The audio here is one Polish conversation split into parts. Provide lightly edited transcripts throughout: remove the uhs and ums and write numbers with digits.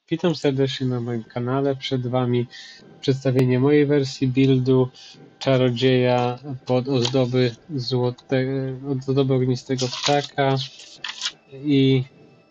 Witam serdecznie na moim kanale. Przed Wami przedstawienie mojej wersji buildu czarodzieja pod ozdoby ognistego ptaka i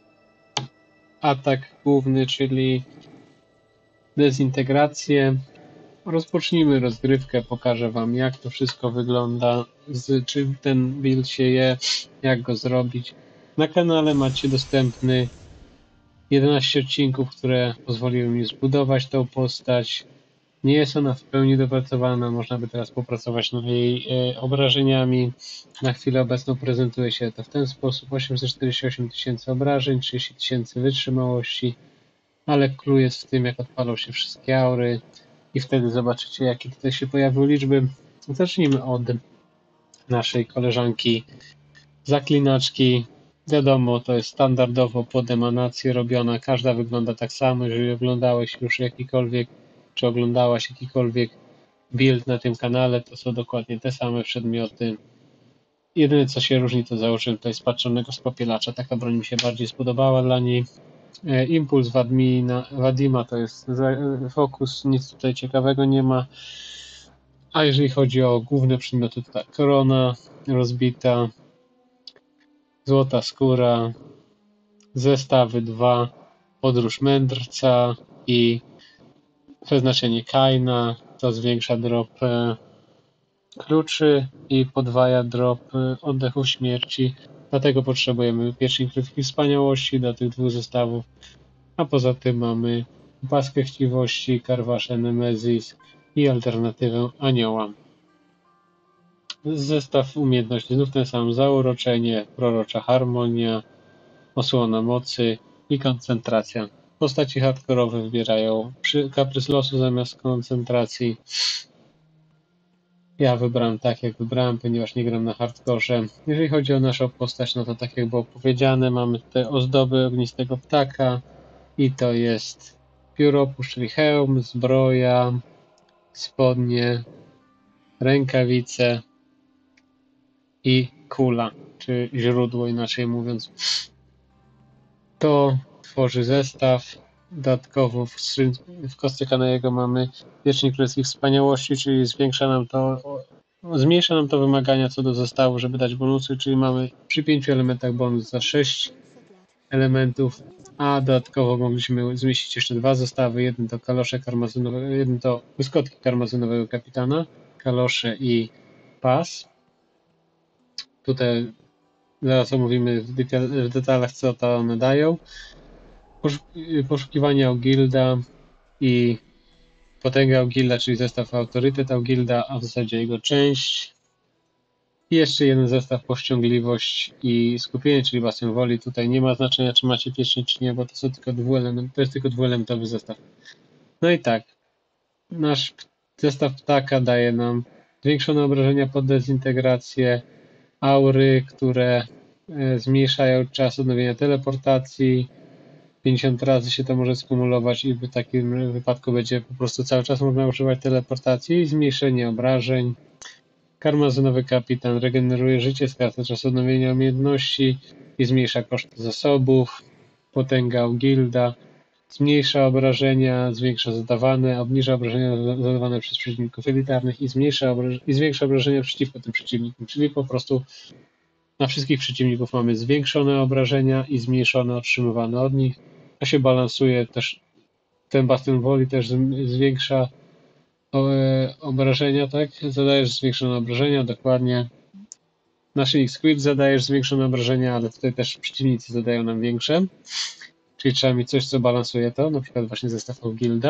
atak główny, czyli dezintegrację. Rozpocznijmy rozgrywkę, pokażę Wam, jak to wszystko wygląda, czym ten build się je, jak go zrobić. Na kanale macie dostępny 11 odcinków, które pozwoliły mi zbudować tą postać. Nie jest ona w pełni dopracowana, można by teraz popracować nad jej obrażeniami. Na chwilę obecną prezentuje się to w ten sposób: 848 tysięcy obrażeń, 30 tysięcy wytrzymałości, ale clue jest w tym, jak odpalą się wszystkie aury i wtedy zobaczycie, jakie tutaj się pojawią liczby. Zacznijmy od naszej koleżanki zaklinaczki. Wiadomo, to jest standardowo pod emanację robiona, każda wygląda tak samo. Jeżeli oglądałeś już jakikolwiek, czy oglądałaś jakikolwiek build na tym kanale, to są dokładnie te same przedmioty. Jedyne co się różni, to założyłem tutaj spatrzonego z popielacza, taka broń mi się bardziej spodobała dla niej. Impuls Wadima to jest fokus, nic tutaj ciekawego nie ma. A jeżeli chodzi o główne przedmioty, to tak, korona rozbita, złota skóra, zestawy 2, podróż mędrca i przeznaczenie Kaina, to zwiększa drop kluczy i podwaja drop oddechów śmierci. Dlatego potrzebujemy pierścień krwi wspaniałości do tych dwóch zestawów, a poza tym mamy paskę chciwości, karwasze Nemezis i alternatywę anioła. Zestaw umiejętności znów ten sam: zauroczenie, prorocza harmonia, osłona mocy i koncentracja. Postaci hardkorowe wybierają kaprys losu zamiast koncentracji. Ja wybrałem tak, jak wybrałem, ponieważ nie gram na hardkorze. Jeżeli chodzi o naszą postać, no to tak jak było powiedziane, mamy tutaj ozdoby ognistego ptaka i to jest pióropusz, czyli hełm, zbroja, spodnie, rękawice i kula, czy źródło, inaczej mówiąc. To tworzy zestaw. Dodatkowo w kostce Kanejego mamy pierścień królewskiej wspaniałości, czyli zmniejsza nam to wymagania co do zestawu, żeby dać bonusy, czyli mamy przy 5 elementach bonus za 6 elementów, a dodatkowo mogliśmy zmieścić jeszcze 2 zestawy. Jeden to kalosze karmazynowe, jeden to błyskotki karmazynowego kapitana, kalosze i pas. Tutaj zaraz omówimy w detalach, co to one dają. Poszukiwanie Augilda i potęga Augilda, czyli zestaw autorytet Augilda, a w zasadzie jego część. I jeszcze jeden zestaw powściągliwość i skupienie, czyli bastion woli. Tutaj nie ma znaczenia, czy macie pierścień, czy nie, bo to jest tylko dwuelementowy zestaw. No i tak, nasz zestaw ptaka daje nam zwiększone obrażenia pod dezintegrację, aury, które zmniejszają czas odnowienia teleportacji. 50 razy się to może skumulować i w takim wypadku będzie po prostu cały czas można używać teleportacji i zmniejszenie obrażeń. Karmazynowy kapitan regeneruje życie, skraca czas odnowienia umiejętności i zmniejsza koszty zasobów. Potęga Augilda zmniejsza obrażenia, zwiększa zadawane, obniża obrażenia zadawane przez przeciwników elitarnych i zwiększa obrażenia przeciwko tym przeciwnikom, czyli po prostu na wszystkich przeciwników mamy zwiększone obrażenia i zmniejszone otrzymywane od nich. To się balansuje też, ten bastion woli też zwiększa obrażenia, tak? Zadajesz zwiększone obrażenia, dokładnie. Naszyjnik Squid zadajesz zwiększone obrażenia, ale tutaj też przeciwnicy zadają nam większe. Czyli trzeba mieć coś, co balansuje to, na przykład właśnie zestaw Gilda.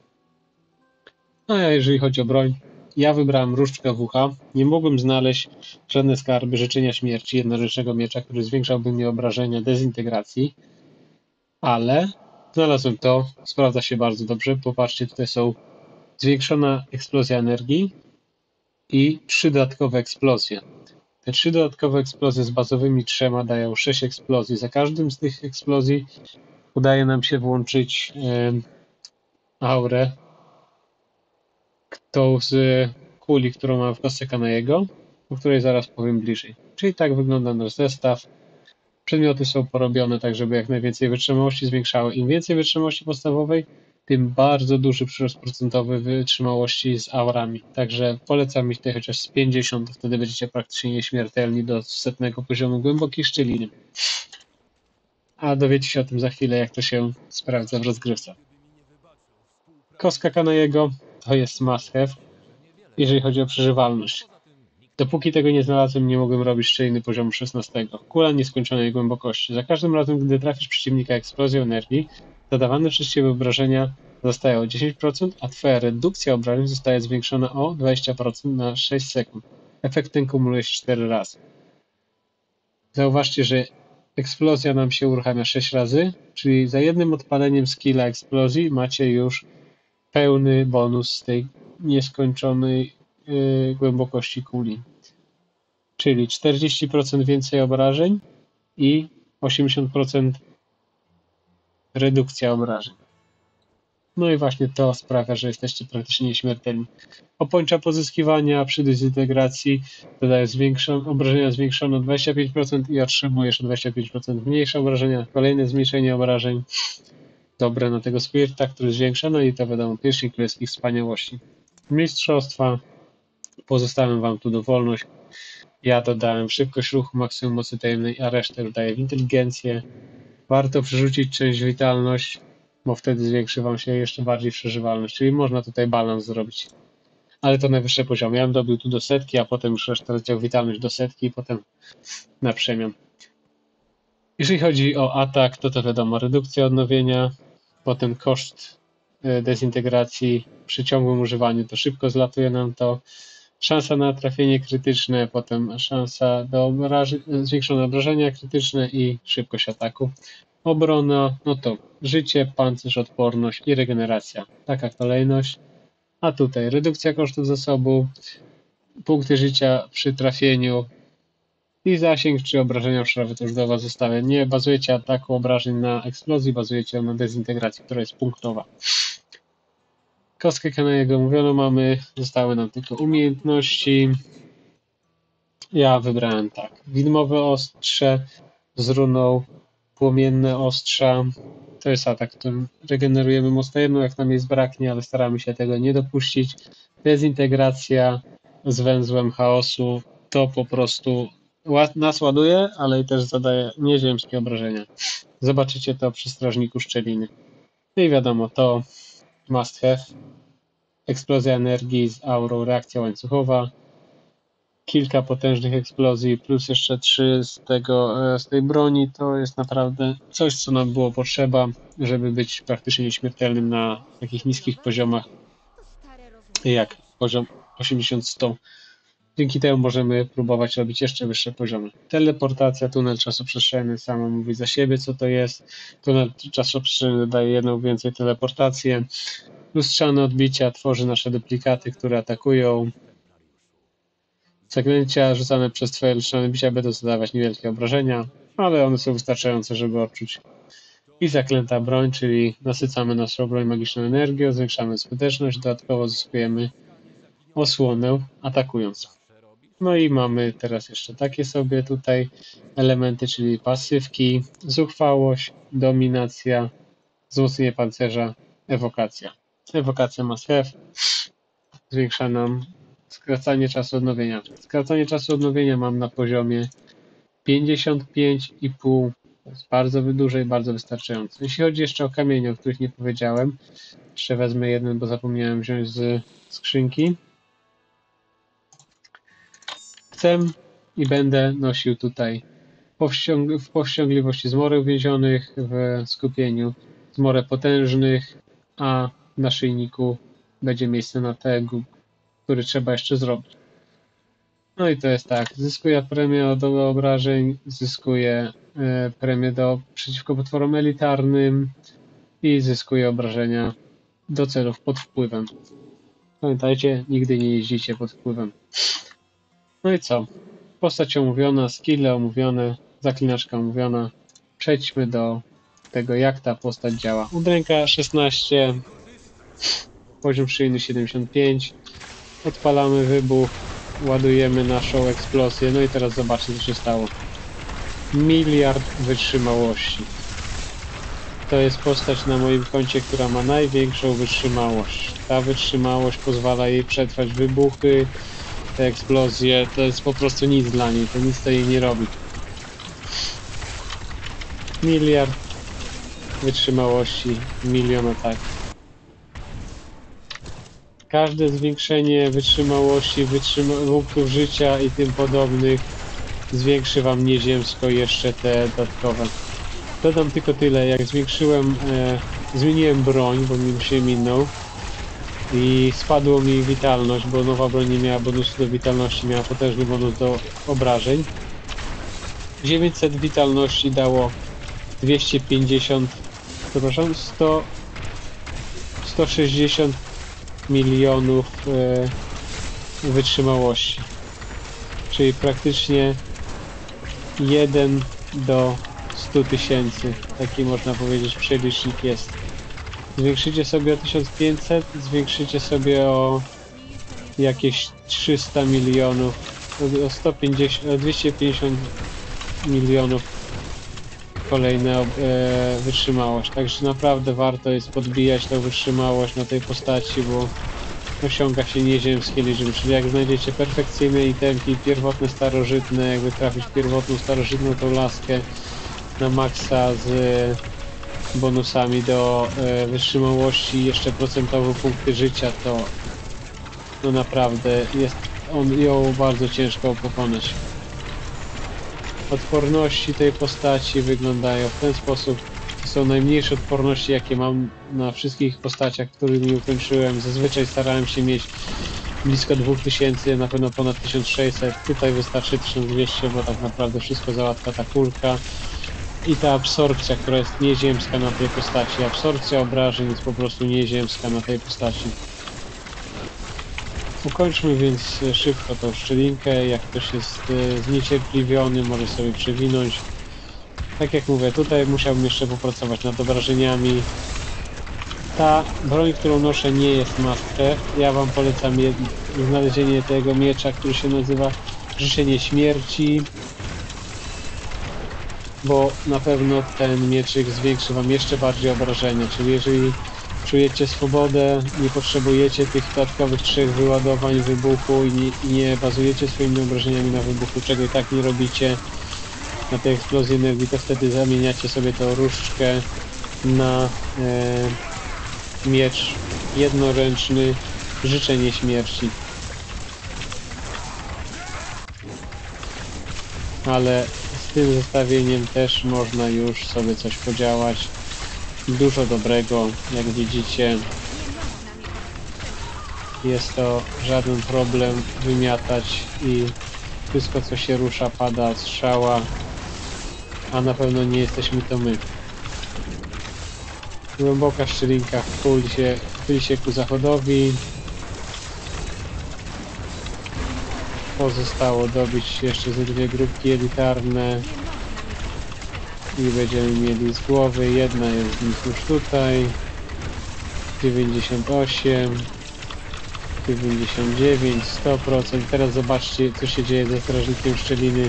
No a jeżeli chodzi o broń, ja wybrałem różdżkę w ucha. Nie mogłem znaleźć żadne skarby życzenia śmierci jednoręcznego miecza, który zwiększałby mi obrażenia dezintegracji, ale znalazłem to, sprawdza się bardzo dobrze. Popatrzcie, tutaj są zwiększona eksplozja energii i 3 dodatkowe eksplozje. Te 3 dodatkowe eksplozje z bazowymi 3 dają 6 eksplozji. Za każdym z tych eksplozji udaje nam się włączyć aurę, tą z kuli, którą mam w kostce Kanejego, o której zaraz powiem bliżej. Czyli tak wygląda nasz zestaw. Przedmioty są porobione tak, żeby jak najwięcej wytrzymałości zwiększały. Im więcej wytrzymałości podstawowej, tym bardzo duży przyrost procentowy wytrzymałości z aurami. Także polecam mieć tutaj chociaż z 50, wtedy będziecie praktycznie nieśmiertelni do 100 poziomu głębokiej szczeliny. A dowiecie się o tym za chwilę, jak to się sprawdza w rozgrywce. Kostka Kanayego to jest must have, jeżeli chodzi o przeżywalność. Dopóki tego nie znalazłem, nie mogłem robić szczeliny poziomu 16. Kula nieskończonej głębokości. Za każdym razem, gdy trafisz przeciwnika eksplozją energii, zadawane przez ciebie obrażenia zostają o 10%, a twoja redukcja obrażeń zostaje zwiększona o 20% na 6 sekund. Efekt ten kumuluje się 4 razy. Zauważcie, że eksplozja nam się uruchamia 6 razy, czyli za jednym odpaleniem skilla eksplozji macie już pełny bonus z tej nieskończonej głębokości kuli. Czyli 40% więcej obrażeń i 80% redukcja obrażeń. No i właśnie to sprawia, że jesteście praktycznie nieśmiertelni. Opończa pozyskiwania przy dezintegracji dodaje obrażenia zwiększone o 25% i otrzymujesz o 25% mniejsze obrażenia. Kolejne zmniejszenie obrażeń. Dobre na tego Squirta, który zwiększa, no i to wiadomo, pierścień królewskich wspaniałości. Mistrzostwa. Pozostałem wam tu dowolność. Ja dodałem szybkość ruchu, maksimum mocy tajemnej, a resztę dodaję w inteligencję. Warto przerzucić część witalność, bo wtedy zwiększy wam się jeszcze bardziej przeżywalność, czyli można tutaj balans zrobić. Ale to najwyższe poziomy. Ja bym dobił tu do 100, a potem już resztę leciał witalność do 100 i potem na przemian. Jeżeli chodzi o atak, to wiadomo, redukcja odnowienia, potem koszt dezintegracji przy ciągłym używaniu, to szybko zlatuje nam to. Szansa na trafienie krytyczne, potem szansa do zwiększone obrażenia krytyczne i szybkość ataku. Obrona, no to życie, pancerz, odporność i regeneracja. Taka kolejność. A tutaj redukcja kosztów zasobu, punkty życia przy trafieniu i zasięg czy obrażenia wszczerowe, to już do was zostawia. Nie bazujecie ataku obrażeń na eksplozji, bazujecie na dezintegracji, która jest punktowa. Kostkę Kanayego mówiono mamy, zostały nam tylko umiejętności. Ja wybrałem tak. Widmowe ostrze z runą, płomienne ostrza. To jest atak, którym regenerujemy moc tajemną, jak nam jej zbraknie, ale staramy się tego nie dopuścić. Dezintegracja z węzłem chaosu to po prostu nas ładuje, ale i też zadaje nieziemskie obrażenia. Zobaczycie to przy strażniku szczeliny. No i wiadomo, to must have. Eksplozja energii z aurą, reakcja łańcuchowa. Kilka potężnych eksplozji, plus jeszcze 3 z tej broni, to jest naprawdę coś, co nam było potrzeba, żeby być praktycznie nieśmiertelnym na takich niskich poziomach, jak poziom 80-100. Dzięki temu możemy próbować robić jeszcze wyższe poziomy. Teleportacja, tunel czasoprzestrzenny, samo mówi za siebie, co to jest. Tunel czasoprzestrzenny daje jedną więcej teleportację. Lustrzane odbicia tworzy nasze duplikaty, które atakują. Zaklęcia rzucane przez twoje lustrzane bicia będą zadawać niewielkie obrażenia, ale one są wystarczające, żeby odczuć. I zaklęta broń, czyli nasycamy naszą broń magiczną energią, zwiększamy skuteczność, dodatkowo zyskujemy osłonę atakując. No i mamy teraz jeszcze takie sobie tutaj elementy, czyli pasywki, zuchwałość, dominacja, wzmocnienie pancerza, ewokacja. Ewokacja must have, zwiększa nam skracanie czasu odnowienia. Skracanie czasu odnowienia mam na poziomie 55,5. To jest bardzo duże i bardzo wystarczające. Jeśli chodzi jeszcze o kamienie, o których nie powiedziałem, jeszcze wezmę jeden, bo zapomniałem wziąć z skrzynki. Chcę i będę nosił tutaj w powściągliwości zmorę uwięzionych, w skupieniu zmorę potężnych, a w naszyjniku będzie miejsce na tego, który trzeba jeszcze zrobić. No i to jest tak, zyskuję premię do obrażeń, zyskuję premię przeciwko potworom elitarnym i zyskuję obrażenia do celów pod wpływem. Pamiętajcie, nigdy nie jeździcie pod wpływem. No i co? Postać omówiona, skille omówione, zaklinaczka omówiona. Przejdźmy do tego, jak ta postać działa. Udręka 16, poziom szyjny 75. Odpalamy wybuch, ładujemy naszą eksplozję. No i teraz zobaczcie, co się stało. miliard wytrzymałości. To jest postać na moim koncie, która ma największą wytrzymałość. Ta wytrzymałość pozwala jej przetrwać wybuchy, te eksplozje. To jest po prostu nic dla niej, to nic to jej nie robi. Miliard wytrzymałości, milion ataków. Każde zwiększenie wytrzymałości, punktów życia i tym podobnych zwiększy wam nieziemsko jeszcze te dodatkowe. Dodam tylko tyle, jak zmieniłem broń, bo mi się minął i spadło mi witalność, bo nowa broń nie miała bonusu do witalności, miała potężny bonus do obrażeń. 900 witalności dało 250, przepraszam, 160 milionów wytrzymałości, czyli praktycznie 1 do 100 tysięcy, taki można powiedzieć przelicznik jest. Zwiększycie sobie o 1500, zwiększycie sobie o jakieś 300 milionów, o 150, o 250 milionów kolejne wytrzymałość, także naprawdę warto jest podbijać tą wytrzymałość na tej postaci, bo osiąga się nieziemskie liczby, czyli jak znajdziecie perfekcyjne itemki, pierwotne, starożytne, jakby trafić pierwotną, starożytną tą laskę na maksa z bonusami do wytrzymałości i jeszcze procentowe punkty życia, to no naprawdę jest ją bardzo ciężko pokonać. Odporności tej postaci wyglądają w ten sposób. To są najmniejsze odporności, jakie mam na wszystkich postaciach, którymi ukończyłem. Zazwyczaj starałem się mieć blisko 2000, na pewno ponad 1600. Tutaj wystarczy 1200, bo tak naprawdę wszystko załatwia ta kulka. I ta absorpcja, która jest nieziemska na tej postaci. Absorpcja obrażeń jest po prostu nieziemska na tej postaci. Ukończmy więc szybko tą szczelinkę. Jak ktoś jest zniecierpliwiony, może sobie przewinąć. Tak jak mówię, tutaj musiałbym jeszcze popracować nad obrażeniami. Ta broń, którą noszę, nie jest master. Ja wam polecam znalezienie tego miecza, który się nazywa Życzenie Śmierci, bo na pewno ten mieczyk zwiększy wam jeszcze bardziej obrażenia, czyli jeżeli czujecie swobodę, nie potrzebujecie tych dodatkowych 3 wyładowań wybuchu i nie bazujecie swoimi obrażeniami na wybuchu, czego i tak nie robicie na tej eksplozji energii, to wtedy zamieniacie sobie tą różdżkę na miecz jednoręczny Życzenie Śmierci. Ale z tym zestawieniem też można już sobie coś podziałać. Dużo dobrego, jak widzicie. Jest to żaden problem wymiatać i wszystko co się rusza pada od strzała, a na pewno nie jesteśmy to my. Głęboka szczelinka chyli się ku zachodowi. Pozostało dobić jeszcze ze 2 grupki elitarne i będziemy mieli z głowy. Jedna jest z nich już tutaj. 98, 99, 100%. Teraz zobaczcie, co się dzieje ze strażnikiem szczeliny.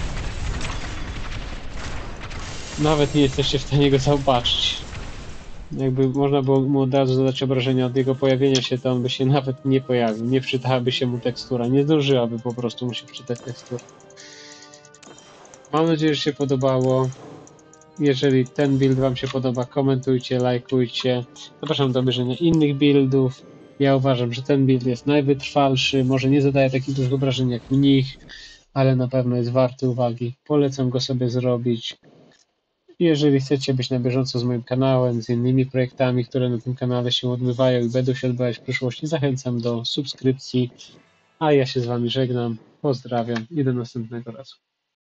Nawet nie jesteście w stanie go zobaczyć. Jakby można było mu od razu zadać obrażenia od jego pojawienia się, to on by się nawet nie pojawił. Nie wczytałaby się mu tekstura. Nie zdążyłaby po prostu mu się wczytać tekstura. Mam nadzieję, że się podobało. Jeżeli ten build wam się podoba, komentujcie, lajkujcie. Zapraszam do obejrzenia innych buildów. Ja uważam, że ten build jest najwytrwalszy. Może nie zadaje takich dużych obrażeń jak mnich, ale na pewno jest warty uwagi. Polecam go sobie zrobić. Jeżeli chcecie być na bieżąco z moim kanałem, z innymi projektami, które na tym kanale się odbywają i będą się odbywać w przyszłości, zachęcam do subskrypcji. A ja się z wami żegnam. Pozdrawiam i do następnego razu.